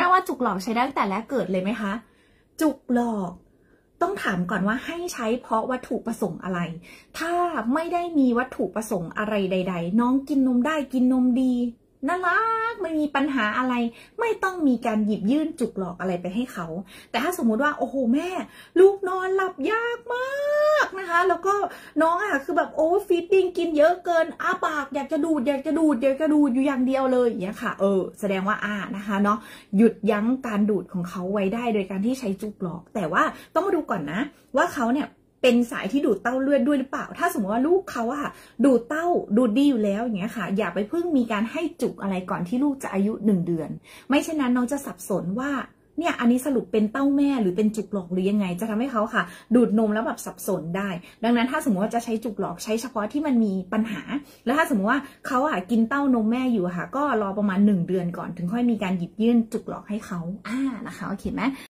ม่ว่าจุกหลอกใช้ได้ตั้งแต่แรกเกิดเลยไหมคะจุกหลอกต้องถามก่อนว่าให้ใช้เพราะวัตถุประสงค์อะไรถ้าไม่ได้มีวัตถุประสงค์อะไรใดๆน้องกินนมได้กินนมดีน่ารักไม่มีปัญหาอะไรไม่ต้องมีการหยิบยื่นจุกหลอกอะไรไปให้เขาแต่ถ้าสมมุติว่าโอ้โหแม่ลูกนอนหลับยากมากนะคะแล้วก็น้องคือแบบโอ้ฟีดดิ้งกินเยอะเกินอ้าปากอยากจะดูดอยู่อย่างเดียวเลยอย่างเงี้ยค่ะแสดงว่านะคะเนาะหยุดยั้งการดูดของเขาไว้ได้โดยการที่ใช้จุกหลอกแต่ว่าต้องมาดูก่อนนะว่าเขาเนี่ยเป็นสายที่ดูดเต้าเลือดด้วยหรือเปล่าถ้าสมมติว่าลูกเขาดูดเต้าดูดดีอยู่แล้วอย่างเงี้ยค่ะอย่าไปเพิ่งมีการให้จุกอะไรก่อนที่ลูกจะอายุ1 เดือนไม่เช่นนั้นน้องจะสับสนว่าเนี่ยอันนี้สรุปเป็นเต้าแม่หรือเป็นจุกหลอกหรือยังไงจะทำให้เขาค่ะดูดนมแล้วแบบสับสนได้ดังนั้นถ้าสมมติว่าจะใช้จุกหลอกใช้เฉพาะที่มันมีปัญหาแล้วถ้าสมมติว่าเขากินเต้านมแม่อยู่ก็รอประมาณ1 เดือนก่อนถึงค่อยมีการหยิบยื่นจุกหลอกให้เขานะคะโอเคไหม